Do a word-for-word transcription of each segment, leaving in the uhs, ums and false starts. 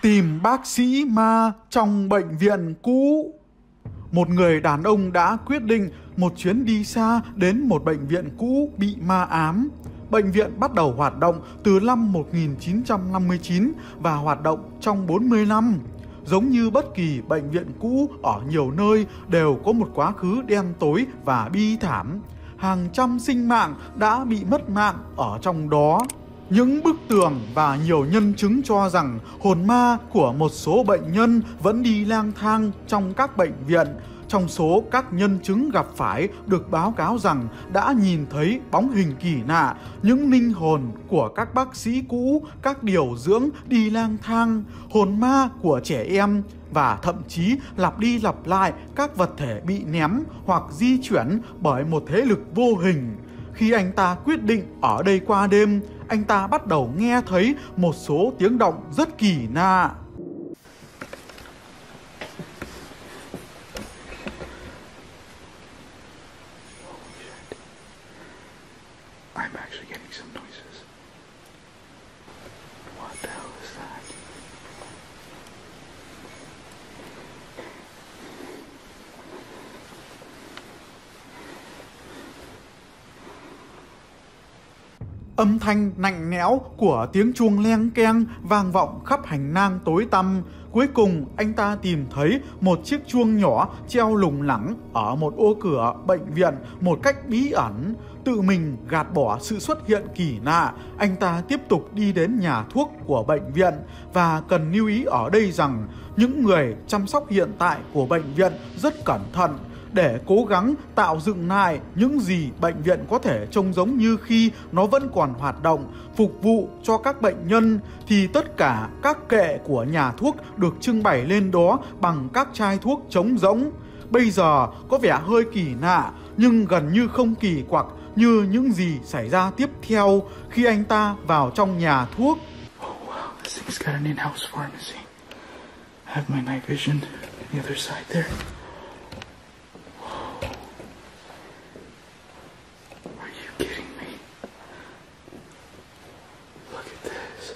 Tìm bác sĩ ma trong bệnh viện cũ. Một người đàn ông đã quyết định một chuyến đi xa đến một bệnh viện cũ bị ma ám. Bệnh viện bắt đầu hoạt động từ năm một nghìn chín trăm năm mươi chín và hoạt động trong bốn mươi năm. Giống như bất kỳ bệnh viện cũ ở nhiều nơi đều có một quá khứ đen tối và bi thảm. Hàng trăm sinh mạng đã bị mất mạng ở trong đó. Những bức tường và nhiều nhân chứng cho rằng hồn ma của một số bệnh nhân vẫn đi lang thang trong các bệnh viện. Trong số các nhân chứng gặp phải được báo cáo rằng đã nhìn thấy bóng hình kỳ lạ, những linh hồn của các bác sĩ cũ, các điều dưỡng đi lang thang, hồn ma của trẻ em và thậm chí lặp đi lặp lại các vật thể bị ném hoặc di chuyển bởi một thế lực vô hình. Khi anh ta quyết định ở đây qua đêm, anh ta bắt đầu nghe thấy một số tiếng động rất kỳ lạ. I'm actually getting some noises. What the hell is that? Âm thanh lạnh lẽo của tiếng chuông leng keng vang vọng khắp hành lang tối tăm. Cuối cùng anh ta tìm thấy một chiếc chuông nhỏ treo lủng lẳng ở một ô cửa bệnh viện một cách bí ẩn. Tự mình gạt bỏ sự xuất hiện kỳ lạ, anh ta tiếp tục đi đến nhà thuốc của bệnh viện. Và cần lưu ý ở đây rằng những người chăm sóc hiện tại của bệnh viện rất cẩn thận để cố gắng tạo dựng lại những gì bệnh viện có thể trông giống như khi nó vẫn còn hoạt động, phục vụ cho các bệnh nhân. Thì tất cả các kệ của nhà thuốc được trưng bày lên đó bằng các chai thuốc trống rỗng. Bây giờ có vẻ hơi kỳ lạ nhưng gần như không kỳ quặc như những gì xảy ra tiếp theo khi anh ta vào trong nhà thuốc. Oh wow, this thing's got an in-house pharmacy. I have my night vision on the other side there. Whoa. Are you kidding me? Look at this.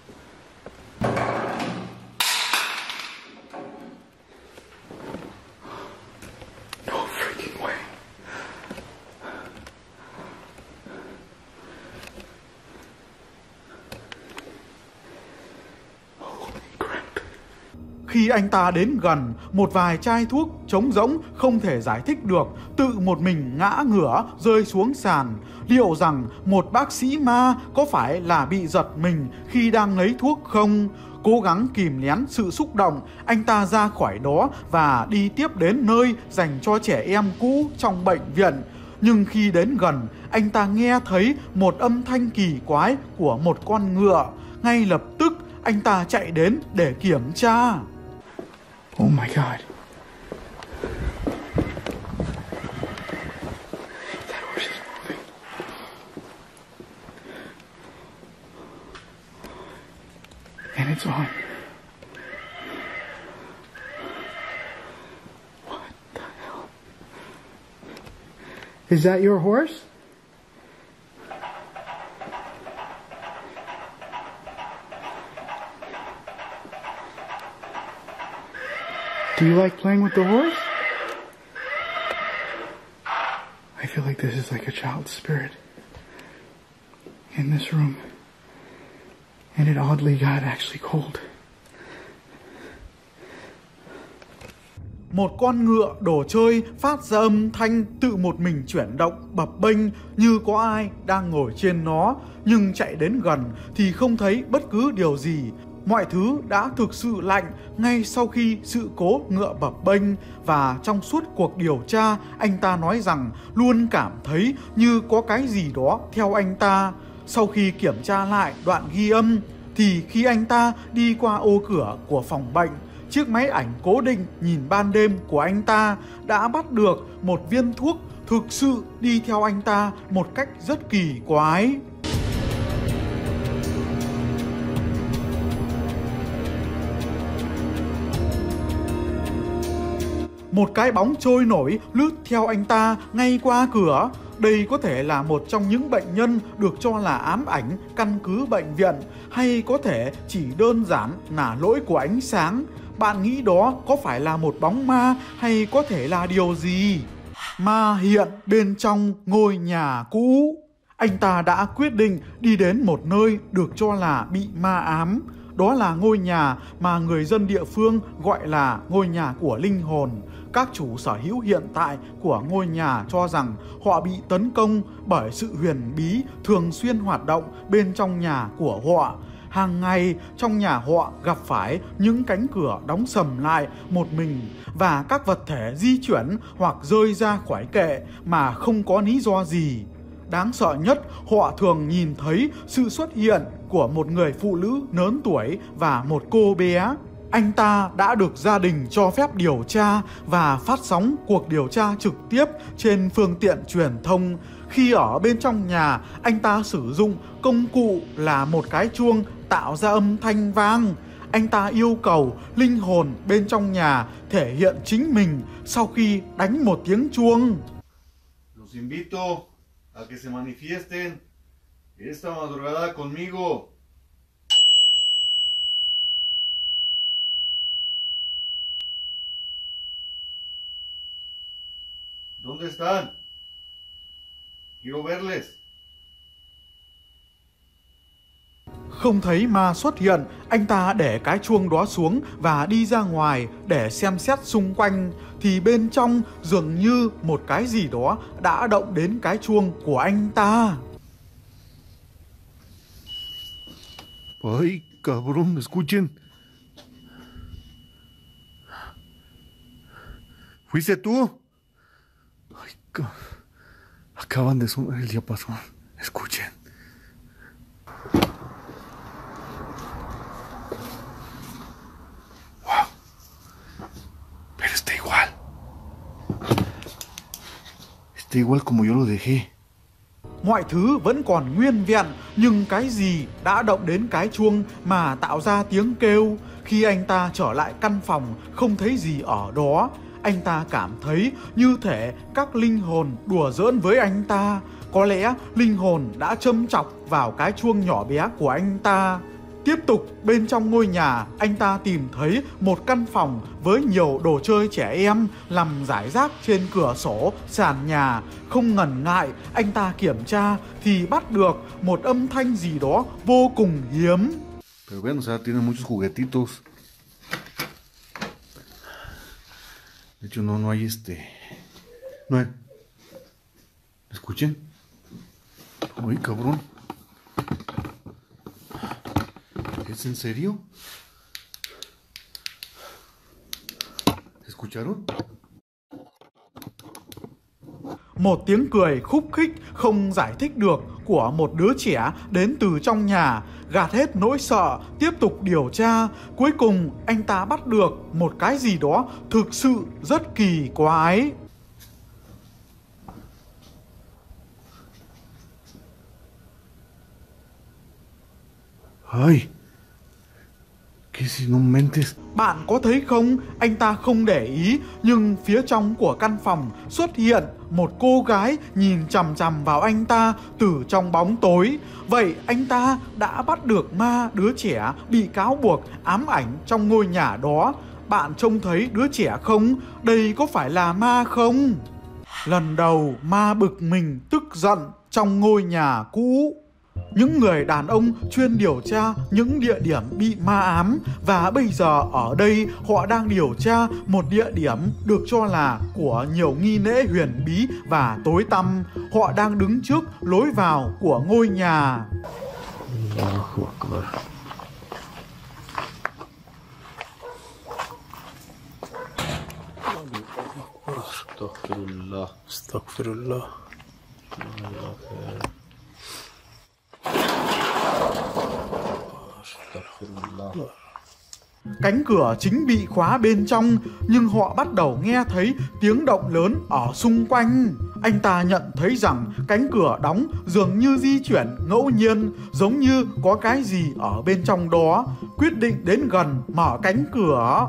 No freaking way. Khi anh ta đến gần, một vài chai thuốc trống rỗng không thể giải thích được tự một mình ngã ngửa rơi xuống sàn. Liệu rằng một bác sĩ ma có phải là bị giật mình khi đang lấy thuốc không? Cố gắng kìm nén sự xúc động, anh ta ra khỏi đó và đi tiếp đến nơi dành cho trẻ em cũ trong bệnh viện. Nhưng khi đến gần, anh ta nghe thấy một âm thanh kỳ quái của một con ngựa. Ngay lập tức, anh ta chạy đến để kiểm tra. Oh my god. That horse is moving. And it's on. What the hell? Is that your horse? Do you like playing with the horse? I feel like this is like a child's spirit in this room. And it oddly got actually cold. Một con ngựa đồ chơi phát ra âm thanh tự một mình chuyển động bập bênh như có ai đang ngồi trên nó. Nhưng chạy đến gần thì không thấy bất cứ điều gì. Mọi thứ đã thực sự lạnh ngay sau khi sự cố ngựa bập bênh. Và trong suốt cuộc điều tra, anh ta nói rằng luôn cảm thấy như có cái gì đó theo anh ta. Sau khi kiểm tra lại đoạn ghi âm, thì khi anh ta đi qua ô cửa của phòng bệnh, chiếc máy ảnh cố định nhìn ban đêm của anh ta đã bắt được một viên thuốc thực sự đi theo anh ta một cách rất kỳ quái. Một cái bóng trôi nổi lướt theo anh ta ngay qua cửa. đây có thể là một trong những bệnh nhân được cho là ám ảnh căn cứ bệnh viện, hay có thể chỉ đơn giản là lỗi của ánh sáng. Bạn nghĩ đó có phải là một bóng ma hay có thể là điều gì? Ma hiện bên trong ngôi nhà cũ. Anh ta đã quyết định đi đến một nơi được cho là bị ma ám. Đó là ngôi nhà mà người dân địa phương gọi là ngôi nhà của linh hồn. Các chủ sở hữu hiện tại của ngôi nhà cho rằng họ bị tấn công bởi sự huyền bí thường xuyên hoạt động bên trong nhà của họ. Hàng ngày trong nhà họ gặp phải những cánh cửa đóng sầm lại một mình và các vật thể di chuyển hoặc rơi ra khỏi kệ mà không có lý do gì. Đáng sợ nhất, họ thường nhìn thấy sự xuất hiện của một người phụ nữ lớn tuổi và một cô bé. Anh ta đã được gia đình cho phép điều tra và phát sóng cuộc điều tra trực tiếp trên phương tiện truyền thông. Khi ở bên trong nhà, anh ta sử dụng công cụ là một cái chuông tạo ra âm thanh vang. Anh ta yêu cầu linh hồn bên trong nhà thể hiện chính mình sau khi đánh một tiếng chuông. Los invito a que se manifiesten esta madrugada conmigo. ¿Dónde están? Quiero verles. Không thấy ma xuất hiện, anh ta để cái chuông đó xuống và đi ra ngoài để xem xét xung quanh. Thì bên trong dường như một cái gì đó đã động đến cái chuông của anh ta. Ay, cabrón, escuchen. ¿Fuiste tú? Ay, ca... Acaban de sonar el diapasón. Escuchen. Wow. Pero está igual. Está igual como yo lo dejé. Mọi thứ vẫn còn nguyên vẹn, nhưng cái gì đã động đến cái chuông mà tạo ra tiếng kêu? Khi anh ta trở lại căn phòng, không thấy gì ở đó. Anh ta cảm thấy như thể các linh hồn đùa giỡn với anh ta. Có lẽ linh hồn đã châm chọc vào cái chuông nhỏ bé của anh ta. Tiếp tục bên trong ngôi nhà, anh ta tìm thấy một căn phòng với nhiều đồ chơi trẻ em nằm rải rác trên cửa sổ, sàn nhà. Không ngần ngại, anh ta kiểm tra thì bắt được một âm thanh gì đó vô cùng hiếm. Pero vean, o sea, tiene muchos juguetitos. De hecho, no, no hay este... No hay... ¿Escuchen? Ay, cabrón. ¿Es en serio? ¿Escucharon? Một tiếng cười khúc khích không giải thích được của một đứa trẻ đến từ trong nhà. Gạt hết nỗi sợ, tiếp tục điều tra. Cuối cùng anh ta bắt được một cái gì đó thực sự rất kỳ quái. Ay, ¿qué si no mentes? Bạn có thấy không? Anh ta không để ý, nhưng phía trong của căn phòng xuất hiện một cô gái nhìn chằm chằm vào anh ta từ trong bóng tối. Vậy anh ta đã bắt được ma đứa trẻ bị cáo buộc ám ảnh trong ngôi nhà đó. Bạn trông thấy đứa trẻ không? Đây có phải là ma không? Lần đầu ma bực mình tức giận trong ngôi nhà cũ. Những người đàn ông chuyên điều tra những địa điểm bị ma ám, và bây giờ ở đây họ đang điều tra một địa điểm được cho là của nhiều nghi lễ huyền bí và tối tăm. Họ đang đứng trước lối vào của ngôi nhà. Astaghfirullah. Astaghfirullah. Cánh cửa chính bị khóa bên trong, nhưng họ bắt đầu nghe thấy tiếng động lớn ở xung quanh. Anh ta nhận thấy rằng cánh cửa đóng dường như di chuyển ngẫu nhiên, giống như có cái gì ở bên trong đó. Quyết định đến gần mở cánh cửa.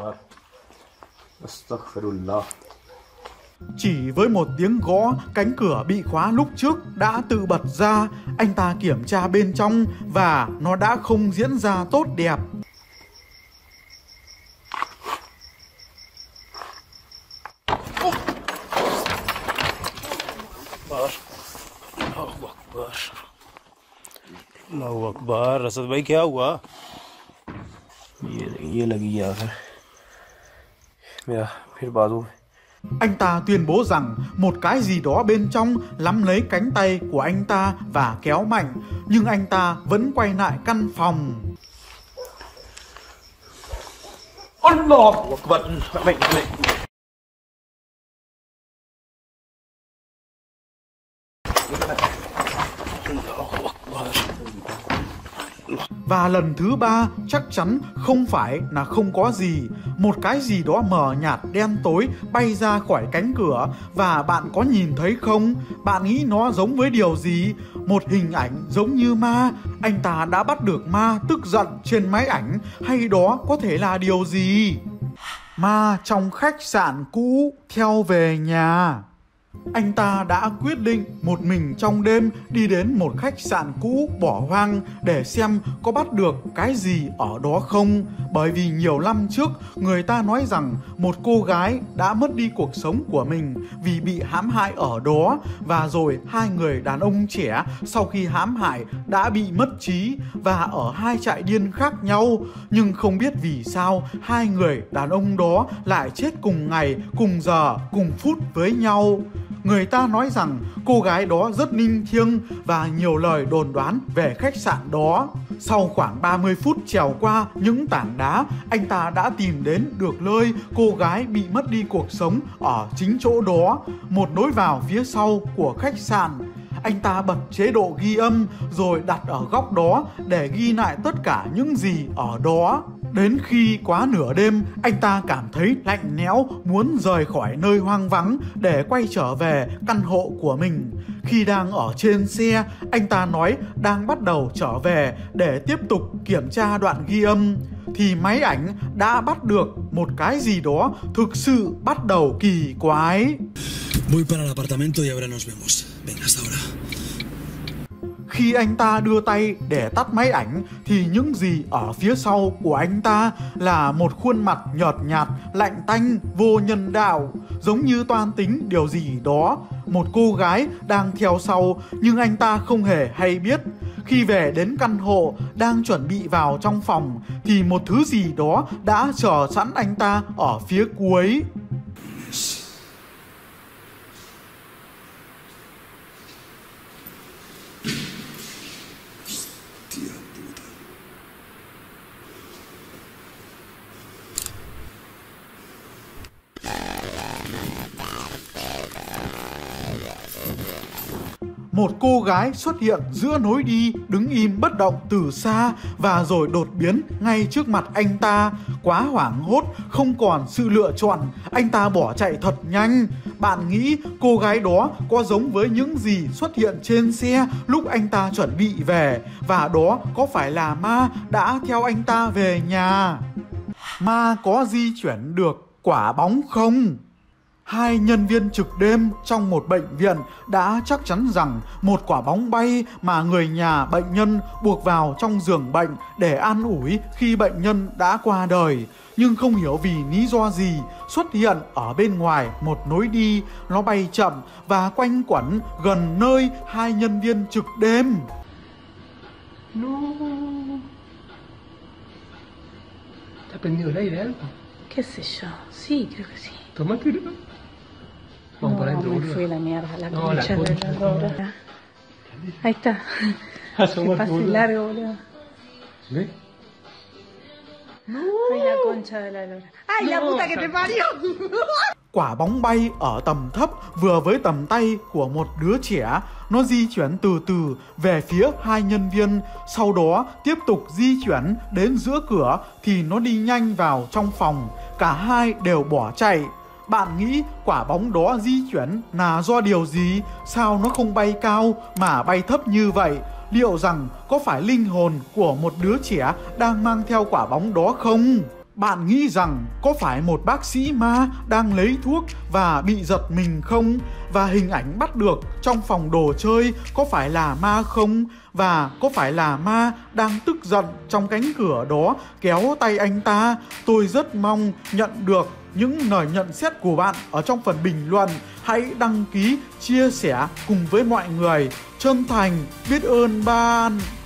Akbar. Astaghfirullah. Chỉ với một tiếng gõ, cánh cửa bị khóa lúc trước đã tự bật ra. Anh ta kiểm tra bên trong và nó đã không diễn ra tốt đẹp. Allahu Akbar. Rasad bhai kya hua? Ye ye lagi yaar. Mera phir bazu. Anh ta tuyên bố rằng một cái gì đó bên trong nắm lấy cánh tay của anh ta và kéo mạnh, nhưng anh ta vẫn quay lại căn phòng. Allahu Akbar. Bệnh bệnh. Và lần thứ ba chắc chắn không phải là không có gì. Một cái gì đó mờ nhạt đen tối bay ra khỏi cánh cửa. Và bạn có nhìn thấy không? Bạn nghĩ nó giống với điều gì? Một hình ảnh giống như ma. Anh ta đã bắt được ma tức giận trên máy ảnh. Hay đó có thể là điều gì? Ma trong khách sạn cũ theo về nhà. Anh ta đã quyết định một mình trong đêm đi đến một khách sạn cũ bỏ hoang để xem có bắt được cái gì ở đó không. Bởi vì nhiều năm trước người ta nói rằng một cô gái đã mất đi cuộc sống của mình vì bị hãm hại ở đó. Và rồi hai người đàn ông trẻ sau khi hãm hại đã bị mất trí và ở hai trại điên khác nhau. Nhưng không biết vì sao hai người đàn ông đó lại chết cùng ngày, cùng giờ, cùng phút với nhau. Người ta nói rằng cô gái đó rất linh thiêng và nhiều lời đồn đoán về khách sạn đó. Sau khoảng ba mươi phút trèo qua những tảng đá, anh ta đã tìm đến được nơi cô gái bị mất đi cuộc sống ở chính chỗ đó, một lối vào phía sau của khách sạn. Anh ta bật chế độ ghi âm rồi đặt ở góc đó để ghi lại tất cả những gì ở đó. Đến khi quá nửa đêm, anh ta cảm thấy lạnh lẽo, muốn rời khỏi nơi hoang vắng để quay trở về căn hộ của mình. Khi đang ở trên xe, anh ta nói đang bắt đầu trở về để tiếp tục kiểm tra đoạn ghi âm. Thì máy ảnh đã bắt được một cái gì đó thực sự bắt đầu kỳ quái. Voy para el apartamento y ahora nos vemos. Venga, hasta ahora. Khi anh ta đưa tay để tắt máy ảnh thì những gì ở phía sau của anh ta là một khuôn mặt nhợt nhạt, lạnh tanh, vô nhân đạo, giống như toan tính điều gì đó. Một cô gái đang theo sau nhưng anh ta không hề hay biết. Khi về đến căn hộ, đang chuẩn bị vào trong phòng thì một thứ gì đó đã chờ sẵn anh ta ở phía cuối. Một cô gái xuất hiện giữa lối đi, đứng im bất động từ xa và rồi đột biến ngay trước mặt anh ta. Quá hoảng hốt, không còn sự lựa chọn, anh ta bỏ chạy thật nhanh. Bạn nghĩ cô gái đó có giống với những gì xuất hiện trên xe lúc anh ta chuẩn bị về? Và đó có phải là ma đã theo anh ta về nhà? Ma có di chuyển được quả bóng không? Hai nhân viên trực đêm trong một bệnh viện đã chắc chắn rằng một quả bóng bay mà người nhà bệnh nhân buộc vào trong giường bệnh để an ủi khi bệnh nhân đã qua đời. Nhưng không hiểu vì lý do gì xuất hiện ở bên ngoài một lối đi, nó bay chậm và quanh quẩn gần nơi hai nhân viên trực đêm. No. ¿Te has prendido el aire algo? ¿Qué sé yo? Sí, creo que sí. Tómatelo. Vamos para adentro, me boludo. fui la mierda, la No, la concha de concha la de lora. Ahí está. Que Asómate, pase boludo. largo, boludo. ¿Ves? Ay, la concha de la lora. ¡Ay, la puta que te parió! Quả bóng bay ở tầm thấp vừa với tầm tay của một đứa trẻ. Nó di chuyển từ từ về phía hai nhân viên, sau đó tiếp tục di chuyển đến giữa cửa thì nó đi nhanh vào trong phòng. Cả hai đều bỏ chạy. Bạn nghĩ quả bóng đó di chuyển là do điều gì? Sao nó không bay cao mà bay thấp như vậy? Liệu rằng có phải linh hồn của một đứa trẻ đang mang theo quả bóng đó không? Bạn nghĩ rằng có phải một bác sĩ ma đang lấy thuốc và bị giật mình không? Và hình ảnh bắt được trong phòng đồ chơi có phải là ma không? Và có phải là ma đang tức giận trong cánh cửa đó kéo tay anh ta? Tôi rất mong nhận được những lời nhận xét của bạn ở trong phần bình luận. Hãy đăng ký, chia sẻ cùng với mọi người. Chân thành biết ơn bạn.